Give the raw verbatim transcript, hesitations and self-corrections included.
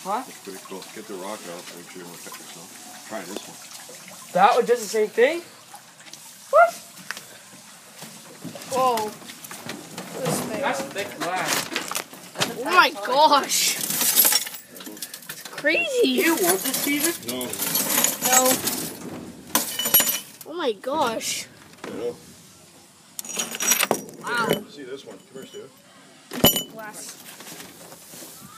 What? That's pretty cool. Get the rock out. Make sure you don't cut yourself. Try this one. That was just the same thing? What? Whoa. This thing. That's thick glass. Oh my gosh. It's crazy. You want this, Steven? No. No. Oh my gosh. No. Wow. See this one. Come here, Steve. Glass.